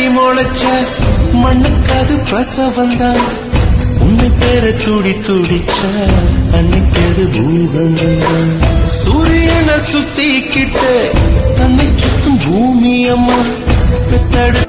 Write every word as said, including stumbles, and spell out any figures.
முளைச்ச மண்ணுக்காது பிரசவந்தான் உன்னை பேர துடி துடிச்ச அன்னைக்கு அது பூகம்பந்தான் சூரியனை சுத்திக்கிட்டு தன்னை சுத்தும் பூமி அம்மா பெத்தடு